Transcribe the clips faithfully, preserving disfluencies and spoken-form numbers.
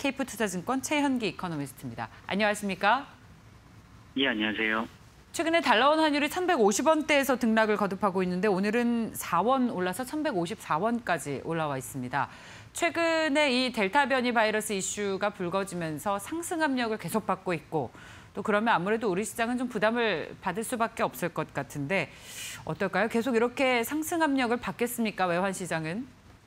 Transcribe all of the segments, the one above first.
케이프투자증권 최현기 이코노미스트입니다. 안녕하십니까? 예, 안녕하세요. 최근에 달러원 환율이 천백오십 원대에서 등락을 거듭하고 있는데 오늘은 사 원 올라서 천백오십사 원까지 올라와 있습니다. 최근에 이 델타 변이 바이러스 이슈가 불거지면서 상승 압력을 계속 받고 있고 또 그러면 아무래도 우리 시장은 좀 부담을 받을 수밖에 없을 것 같은데 어떨까요? 계속 이렇게 상승 압력을 받겠습니까? 외환 시장은?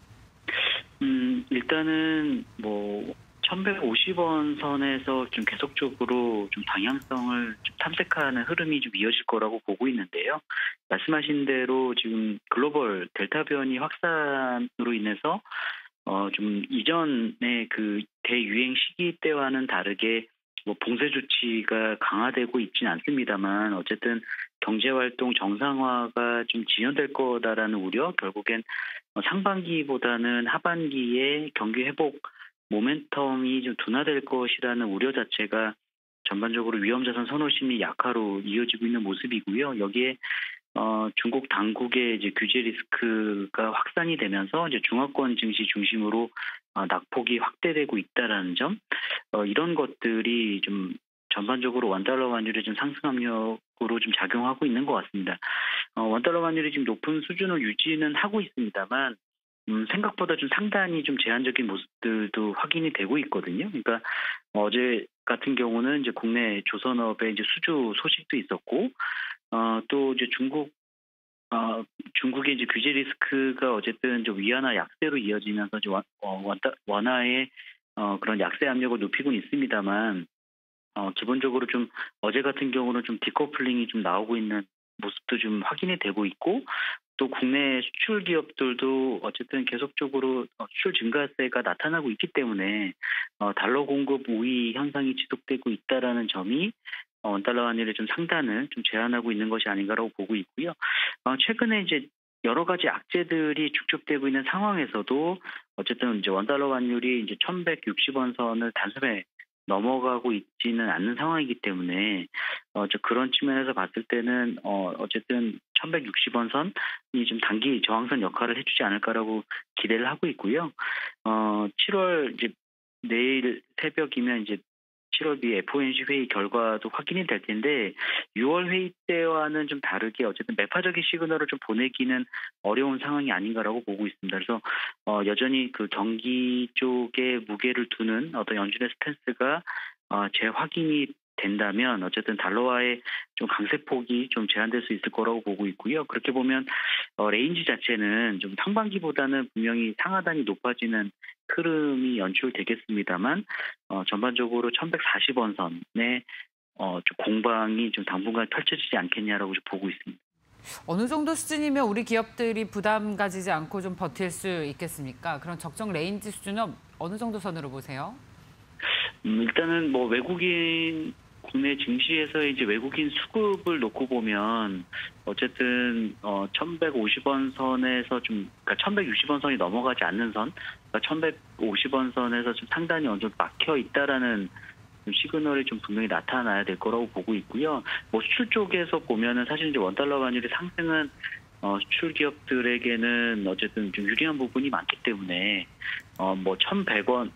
음, 일단은 뭐 천백오십 원 선에서 좀 계속적으로 좀 방향성을 좀 탐색하는 흐름이 좀 이어질 거라고 보고 있는데요. 말씀하신 대로 지금 글로벌 델타 변이 확산으로 인해서 어, 좀 이전의 그 대유행 시기 때와는 다르게 뭐 봉쇄 조치가 강화되고 있지는 않습니다만 어쨌든 경제활동 정상화가 좀 지연될 거다라는 우려, 결국엔 상반기보다는 하반기에 경기 회복 모멘텀이 좀 둔화될 것이라는 우려 자체가 전반적으로 위험자산 선호 심리 약화로 이어지고 있는 모습이고요. 여기에 어, 중국 당국의 이제 규제 리스크가 확산이 되면서 이제 중화권 증시 중심으로 어, 낙폭이 확대되고 있다라는 점, 어, 이런 것들이 좀 전반적으로 원달러 환율의 좀 상승 압력으로 좀 작용하고 있는 것 같습니다. 어, 원달러 환율이 지금 높은 수준을 유지는 하고 있습니다만, 음, 생각보다 좀 상당히 좀 제한적인 모습들도 확인이 되고 있거든요. 그러니까 어제 같은 경우는 이제 국내 조선업의 이제 수주 소식도 있었고, 어, 또 이제 중국 어, 중국의 이제 규제 리스크가 어쨌든 좀 위안화 약세로 이어지면서 원, 어, 원화의 어, 그런 약세 압력을 높이고는 있습니다만, 어, 기본적으로 좀 어제 같은 경우는 좀 디커플링이 좀 나오고 있는 모습도 좀 확인이 되고 있고, 또 국내 수출 기업들도 어쨌든 계속적으로 수출 증가세가 나타나고 있기 때문에 어, 달러 공급 우위 현상이 지속되고 있다라는 점이 어, 원달러 환율의 좀 상단을 좀 제한하고 있는 것이 아닌가라고 보고 있고요. 어, 최근에 이제 여러 가지 악재들이 축적되고 있는 상황에서도 어쨌든 이제 원달러 환율이 이제 천백육십 원 선을 단숨에 넘어가고 있지는 않는 상황이기 때문에 어, 저 그런 측면에서 봤을 때는 어, 어쨌든 천백육십 원 선이 좀 단기 저항선 역할을 해주지 않을까라고 기대를 하고 있고요. 어, 칠월 이제 내일 새벽이면 이제 칠월 미 에프오엠씨 회의 결과도 확인이 될 텐데 유월 회의 때와는 좀 다르게 어쨌든 매파적인 시그널을 좀 보내기는 어려운 상황이 아닌가라고 보고 있습니다. 그래서 어, 여전히 그 경기 쪽에 무게를 두는 어떤 연준의 스탠스가 어, 재확인이 된다면 어쨌든 달러화의 좀 강세폭이 좀 제한될 수 있을 거라고 보고 있고요. 그렇게 보면 어, 레인지 자체는 좀 상반기보다는 분명히 상하단이 높아지는 흐름이 연출되겠습니다만 어, 전반적으로 천백사십 원 선에 어, 좀 공방이 좀 당분간 펼쳐지지 않겠냐라고 좀 보고 있습니다. 어느 정도 수준이면 우리 기업들이 부담 가지지 않고 좀 버틸 수 있겠습니까? 그런 적정 레인지 수준은 어느 정도 선으로 보세요? 음, 일단은 뭐 외국인 국내 증시에서 이제 외국인 수급을 놓고 보면 어쨌든 어 천백오십 원 선에서 좀 그러니까 천백육십 원 선이 넘어가지 않는 선, 그러니까 천백오십 원 선에서 좀 상단이 어느 정도 막혀 있다라는 시그널이 좀 분명히 나타나야 될 거라고 보고 있고요. 뭐 수출 쪽에서 보면은 사실 이제 원달러 환율의 상승은 어 수출 기업들에게는 어쨌든 좀 유리한 부분이 많기 때문에 어 뭐 천백 원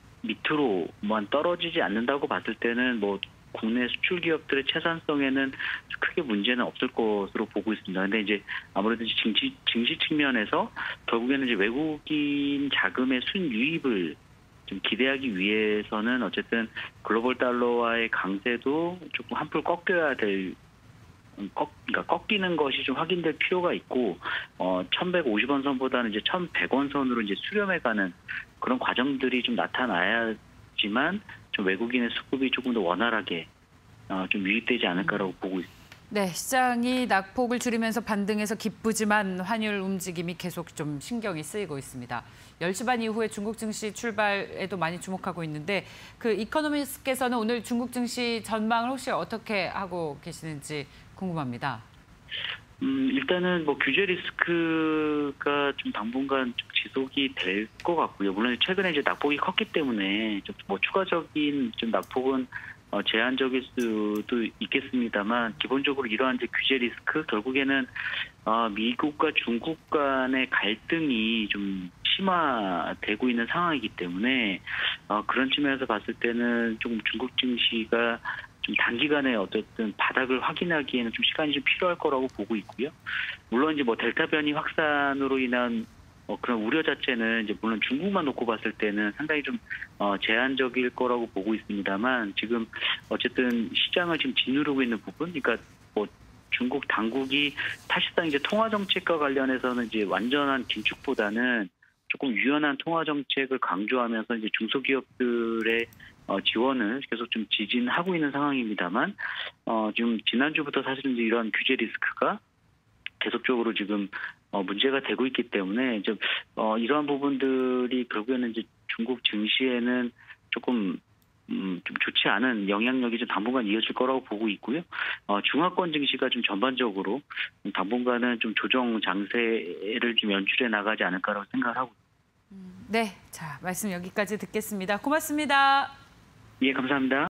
밑으로만 떨어지지 않는다고 봤을 때는 뭐 국내 수출 기업들의 채산성에는 크게 문제는 없을 것으로 보고 있습니다. 근데 이제 아무래도 증시, 증시 측면에서 결국에는 이제 외국인 자금의 순유입을 좀 기대하기 위해서는 어쨌든 글로벌 달러와의 강세도 조금 한풀 꺾여야 될 꺾, 그러니까 꺾이는 것이 좀 확인될 필요가 있고, 어, 천백오십 원 선보다는 이제 천백 원 선으로 이제 수렴해가는 그런 과정들이 좀 나타나야지만 좀 외국인의 수급이 조금 더 원활하게 어, 좀 유입되지 않을까라고 보고 있습니다. 네, 시장이 낙폭을 줄이면서 반등해서 기쁘지만 환율 움직임이 계속 좀 신경이 쓰이고 있습니다. 열 시 반 이후에 중국 증시 출발에도 많이 주목하고 있는데 그 이코노미스트께서는 오늘 중국 증시 전망을 혹시 어떻게 하고 계시는지 궁금합니다. 음, 일단은 뭐 규제 리스크가 좀 당분간 좀 지속이 될 것 같고요. 물론 최근에 이제 낙폭이 컸기 때문에 좀 뭐 추가적인 좀 낙폭은 어, 제한적일 수도 있겠습니다만 기본적으로 이러한 이제 규제 리스크 결국에는 어, 미국과 중국 간의 갈등이 좀 심화되고 있는 상황이기 때문에 어, 그런 측면에서 봤을 때는 조금 중국 증시가 좀 단기간에 어쨌든 바닥을 확인하기에는 좀 시간이 좀 필요할 거라고 보고 있고요. 물론 이제 뭐 델타 변이 확산으로 인한 어, 그런 우려 자체는 이제 물론 중국만 놓고 봤을 때는 상당히 좀 어, 제한적일 거라고 보고 있습니다만 지금 어쨌든 시장을 지금 짓누르고 있는 부분, 그러니까 뭐 중국 당국이 사실상 이제 통화 정책과 관련해서는 이제 완전한 긴축보다는 조금 유연한 통화 정책을 강조하면서 이제 중소기업들의 어, 지원을 계속 좀 지진하고 있는 상황입니다만, 어, 지금 지난주부터 사실은 이제 이런 규제 리스크가 계속적으로 지금 어, 문제가 되고 있기 때문에 좀 어, 이러한 부분들이 결국에는 이제 중국 증시에는 조금 음, 좀 좋지 않은 영향력이 좀 당분간 이어질 거라고 보고 있고요. 어, 중화권 증시가 좀 전반적으로 당분간은 좀 조정 장세를 좀 연출해 나가지 않을까라고 생각을 하고 있습니다. 네, 자 말씀 여기까지 듣겠습니다. 고맙습니다. 예, 감사합니다.